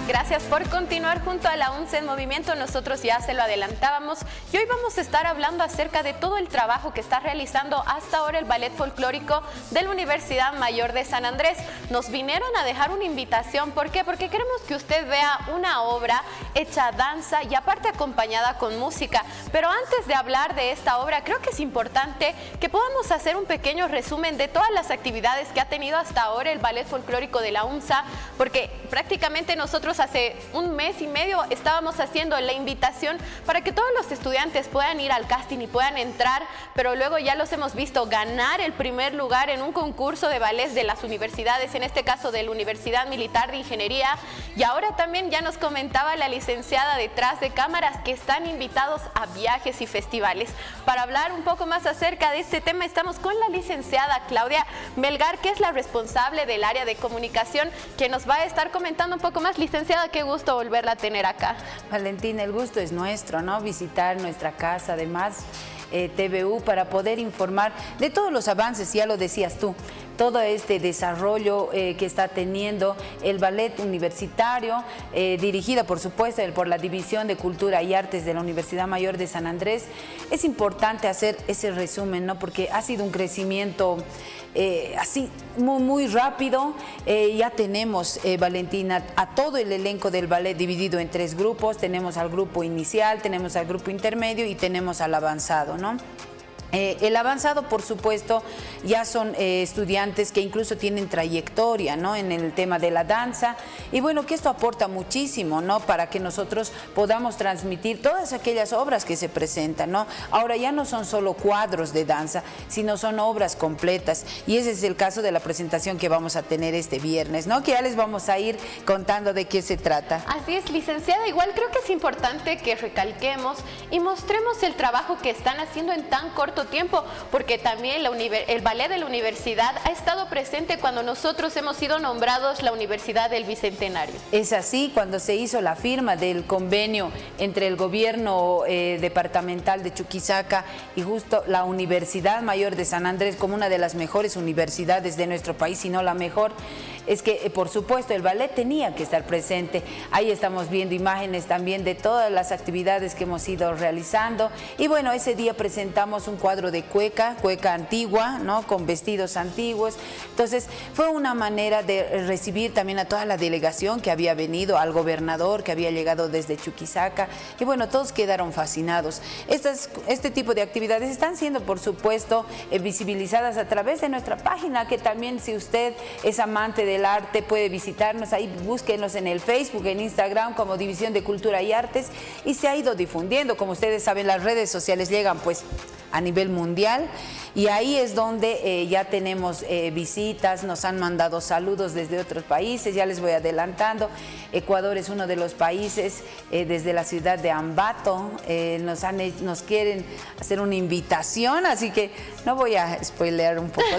Gracias por continuar junto a la UNCE en Movimiento. Nosotros ya se lo adelantábamos y hoy vamos a estar hablando acerca de todo el trabajo que está realizando hasta ahora el Ballet Folclórico de la Universidad Mayor de San Andrés. Nos vinieron a dejar una invitación. ¿Por qué? Porque queremos que usted vea una obra hecha danza y aparte acompañada con música. Pero antes de hablar de esta obra, creo que es importante que podamos hacer un pequeño resumen de todas las actividades que ha tenido hasta ahora el Ballet Folclórico de la UNSA, porque prácticamente nosotros hace un mes y medio estábamos haciendo la invitación para que todos los estudiantes puedan ir al casting y puedan entrar, pero luego ya los hemos visto ganar el primer lugar en un concurso de ballet de las universidades, en este caso de la Universidad Militar de Ingeniería, y ahora también ya nos comentaba la licenciada detrás de cámaras que están invitados a viajes y festivales. Para hablar un poco más acerca de este tema estamos con la licenciada Claudia Melgar, que es la responsable del área de comunicación, que nos va a estar comentando un poco más. Licenciada, qué gusto volverla a tener acá. Valentina, el gusto es nuestro, ¿no? Visitar nuestra casa, además, TVU, para poder informar de todos los avances, ya lo decías tú, todo este desarrollo que está teniendo el ballet universitario, dirigida por supuesto por la División de Cultura y Artes de la Universidad Mayor de San Andrés. Es importante hacer ese resumen, ¿no? Porque ha sido un crecimiento así muy rápido. Ya tenemos, Valentina, a todo el elenco del ballet dividido en 3 grupos. Tenemos al grupo inicial, tenemos al grupo intermedio y tenemos al avanzado, ¿no? El avanzado, por supuesto, ya son estudiantes que incluso tienen trayectoria, ¿no?, en el tema de la danza, y bueno, que esto aporta muchísimo, ¿no?, para que nosotros podamos transmitir todas aquellas obras que se presentan, ¿no? Ahora ya no son solo cuadros de danza, sino son obras completas, y ese es el caso de la presentación que vamos a tener este viernes, ¿no?, que ya les vamos a ir contando de qué se trata. Así es, licenciada. Igual creo que es importante que recalquemos y mostremos el trabajo que están haciendo en tan corto tiempo, porque también el ballet de la universidad ha estado presente cuando nosotros hemos sido nombrados la Universidad del Bicentenario. Es así, cuando se hizo la firma del convenio entre el gobierno departamental de Chuquisaca y justo la Universidad Mayor de San Andrés como una de las mejores universidades de nuestro país, si no la mejor, es que por supuesto el ballet tenía que estar presente. Ahí estamos viendo imágenes también de todas las actividades que hemos ido realizando, y bueno, ese día presentamos un cuadro de cueca antigua, ¿no?, con vestidos antiguos. Entonces fue una manera de recibir también a toda la delegación que había venido, al gobernador que había llegado desde Chuquisaca, y bueno, todos quedaron fascinados. Este tipo de actividades están siendo, por supuesto, visibilizadas a través de nuestra página, que también, si usted es amante del arte, puede visitarnos ahí, búsquenos en el Facebook, en Instagram como División de Cultura y Artes, y se ha ido difundiendo. Como ustedes saben, las redes sociales llegan pues a nivel mundial, y ahí es donde ya tenemos visitas, nos han mandado saludos desde otros países. Ya les voy adelantando, Ecuador es uno de los países, desde la ciudad de Ambato, nos quieren hacer una invitación, así que no voy a spoilear un poco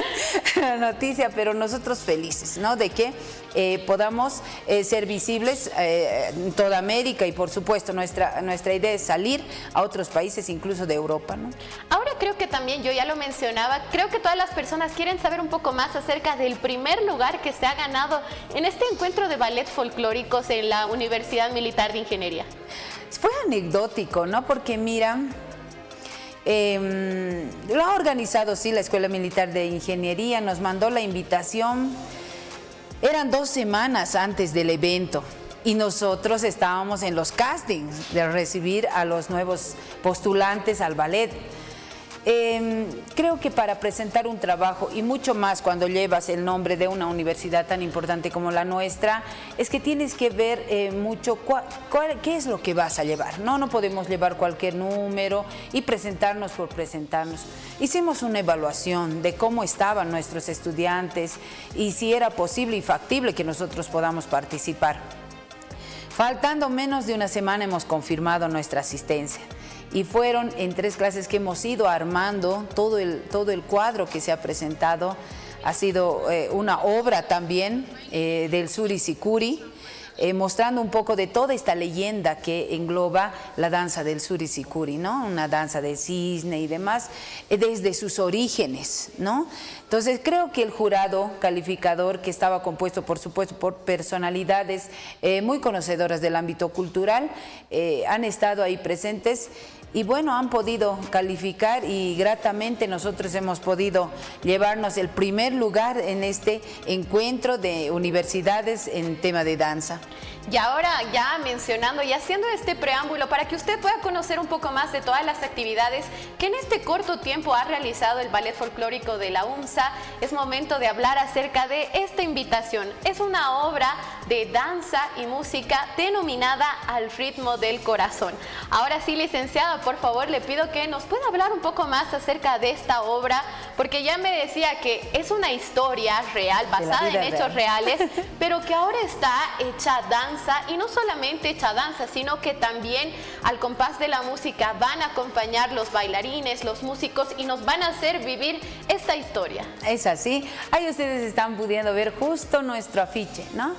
la noticia, pero nosotros felices, ¿no?, de que podamos ser visibles en toda América, y por supuesto nuestra idea es salir a otros países, incluso de Europa, ¿no? Ahora creo que también, yo ya lo mencionaba, creo que todas las personas quieren saber un poco más acerca del primer lugar que se ha ganado en este encuentro de ballet folclóricos en la Universidad Militar de Ingeniería. Fue anecdótico, ¿no?, porque mira, lo ha organizado sí la Escuela Militar de Ingeniería, nos mandó la invitación, eran 2 semanas antes del evento, y nosotros estábamos en los castings de recibir a los nuevos postulantes al ballet. Creo que para presentar un trabajo, y mucho más cuando llevas el nombre de una universidad tan importante como la nuestra, es que tienes que ver mucho qué es lo que vas a llevar. No podemos llevar cualquier número y presentarnos por presentarnos. Hicimos una evaluación de cómo estaban nuestros estudiantes y si era posible y factible que nosotros podamos participar. Faltando menos de una semana hemos confirmado nuestra asistencia, y fueron en 3 clases que hemos ido armando todo el cuadro que se ha presentado. Ha sido una obra también del Suri Sicuri, mostrando un poco de toda esta leyenda que engloba la danza del Suricicuri, ¿no? Una danza de cisne y demás, desde sus orígenes, ¿no? Entonces creo que el jurado calificador, que estaba compuesto por supuesto por personalidades muy conocedoras del ámbito cultural, han estado ahí presentes y bueno, han podido calificar y gratamente nosotros hemos podido llevarnos el primer lugar en este encuentro de universidades en tema de danza. Y ahora ya mencionando y haciendo este preámbulo para que usted pueda conocer un poco más de todas las actividades que en este corto tiempo ha realizado el Ballet Folclórico de la UNSA, es momento de hablar acerca de esta invitación. Es una obra de danza y música denominada Al ritmo del corazón. Ahora sí, licenciada, por favor, le pido que nos pueda hablar un poco más acerca de esta obra, porque ya me decía que es una historia real, basada en hechos reales, pero que ahora está hecha danza. Y no solamente hecha danza, sino que también al compás de la música van a acompañar los bailarines, los músicos y nos van a hacer vivir esta historia. Es así. Ahí ustedes están pudiendo ver justo nuestro afiche, ¿no?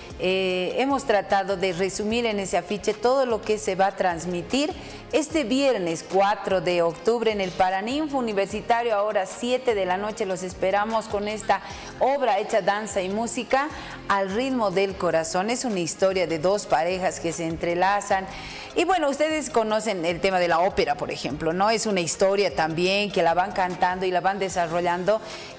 Hemos tratado de resumir en ese afiche todo lo que se va a transmitir este viernes 4 de octubre en el Paraninfo Universitario. Ahora 7 de la noche los esperamos con esta obra hecha danza y música al ritmo del corazón. Es una historia de dos parejas que se entrelazan. Y bueno, ustedes conocen el tema de la ópera, por ejemplo, ¿no? Es una historia también que la van cantando y la van desarrollando.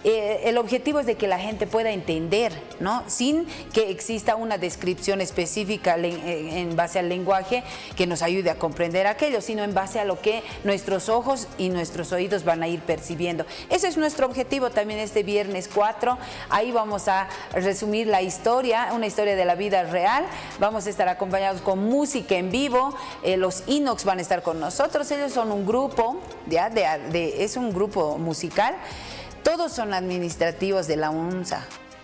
El objetivo es de que la gente pueda entender, ¿no? Sin que exista una descripción específica en base al lenguaje que nos ayude a comprender aquello, sino en base a lo que nuestros ojos y nuestros oídos van a ir percibiendo. Ese es nuestro objetivo también este viernes 4. Ahí vamos a resumir la historia, una historia de la vida real. Vamos a estar acompañados con música en vivo. Los Inox van a estar con nosotros. Ellos son un grupo, es un grupo musical. Todos son administrativos de la UNSA.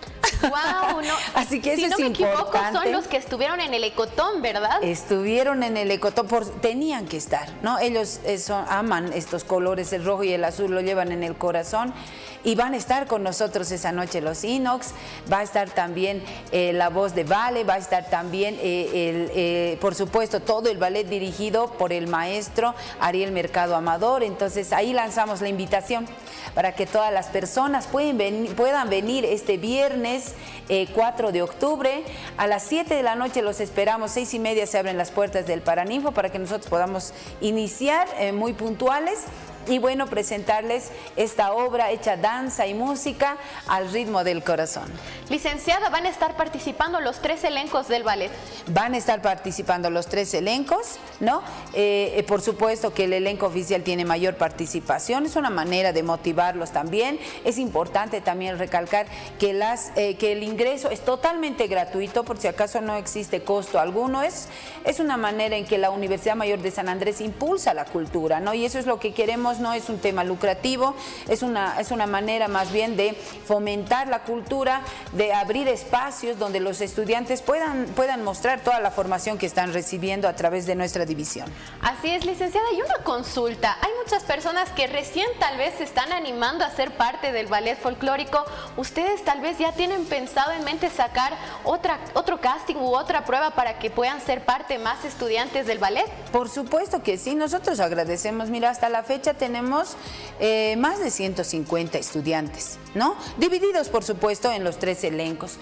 Wow, no. Así que si eso no es me importante. equivoco, son los que estuvieron en el Ecotón, ¿verdad? Estuvieron en el Ecotón, tenían que estar, ¿no? Ellos aman estos colores, el rojo y el azul lo llevan en el corazón y van a estar con nosotros esa noche los Inox. Va a estar también la voz de Vale, va a estar también, por supuesto, todo el ballet dirigido por el maestro Ariel Mercado Amador. Entonces ahí lanzamos la invitación para que todas las personas puedan venir este viernes 4 de octubre a las 7 de la noche. Los esperamos, 6:30 se abren las puertas del Paraninfo para que nosotros podamos iniciar muy puntuales y bueno, presentarles esta obra hecha danza y música al ritmo del corazón. Licenciada, ¿van a estar participando los 3 elencos del ballet? Van a estar participando los 3 elencos, ¿no? Por supuesto que el elenco oficial tiene mayor participación, es una manera de motivarlos también. Es importante también recalcar que, que el ingreso es totalmente gratuito, por si acaso no existe costo alguno. Es una manera en que la Universidad Mayor de San Andrés impulsa la cultura, ¿no? Y eso es lo que queremos. No es un tema lucrativo, es una manera más bien de fomentar la cultura, de abrir espacios donde los estudiantes puedan mostrar toda la formación que están recibiendo a través de nuestra división. Así es, licenciada. Y una consulta, hay muchas personas que recién tal vez se están animando a ser parte del ballet folclórico. ¿Ustedes tal vez ya tienen pensado en mente sacar otro casting u otra prueba para que puedan ser parte más estudiantes del ballet? Por supuesto que sí, nosotros agradecemos. Mira, hasta la fecha tenemos más de 150 estudiantes, ¿no? Divididos, por supuesto, en los 3 elencos.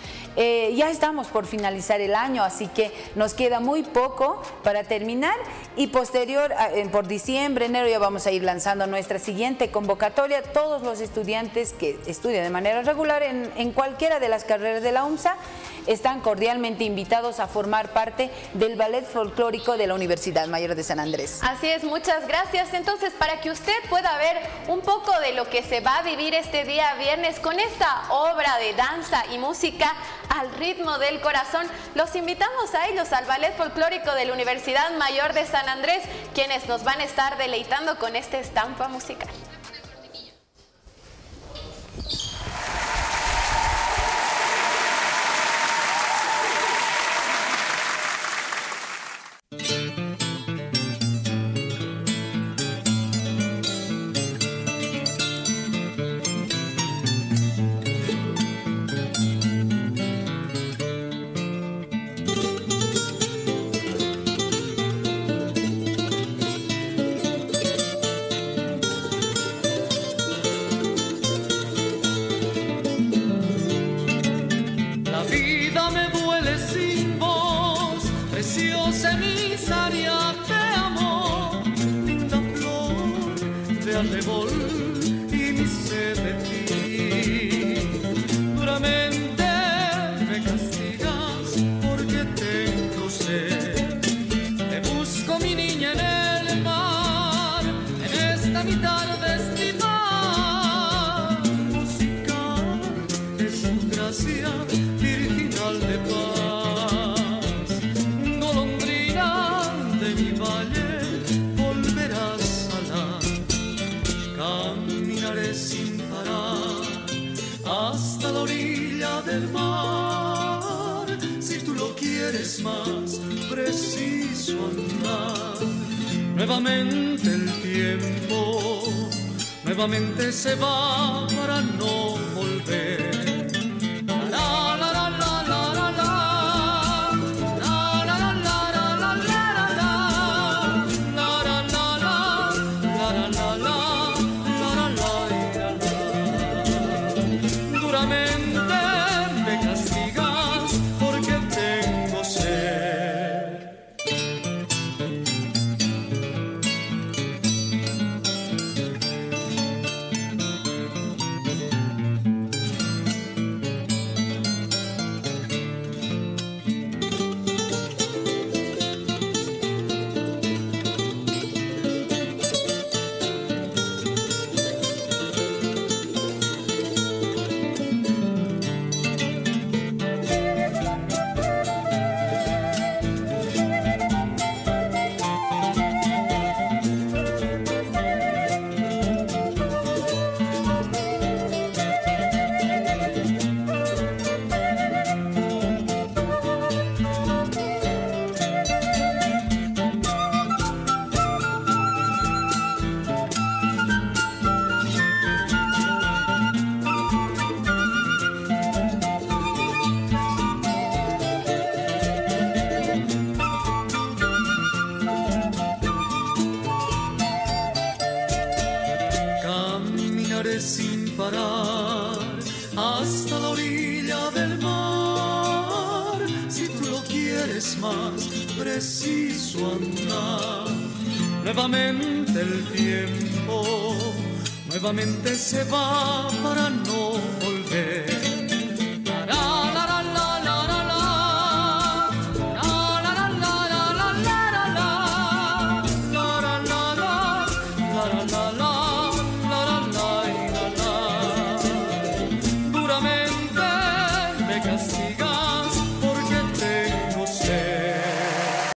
Ya estamos por finalizar el año, así que nos queda muy poco para terminar y posterior, por diciembre, enero, ya vamos a ir lanzando nuestra siguiente convocatoria. Todos los estudiantes que estudian de manera regular en cualquiera de las carreras de la UNSA están cordialmente invitados a formar parte del ballet folclórico de la Universidad Mayor de San Andrés. Así es, muchas gracias. Entonces, para que usted pueda ver un poco de lo que se va a vivir este día viernes con esta obra de danza y música al ritmo del corazón, los invitamos a ellos, al Ballet Folclórico de la Universidad Mayor de San Andrés, quienes nos van a estar deleitando con esta estampa musical. preciosa emisaria de amor, linda flor de arrebol y mi sed de ti. Duramente me castigas porque tengo sed. Te busco, mi niña, en el mar, en esta mitad de estival. Musical es tu gracia virginal de paz. Golondrina de mi valle, volverás a alar. Caminaré sin parar hasta la orilla del mar. Si tú lo quieres más, preciso andar. Nuevamente el tiempo, nuevamente se va para no volver. Sin parar hasta la orilla del mar. Si tú lo quieres más, preciso andar. Nuevamente el tiempo, nuevamente se va para no volver.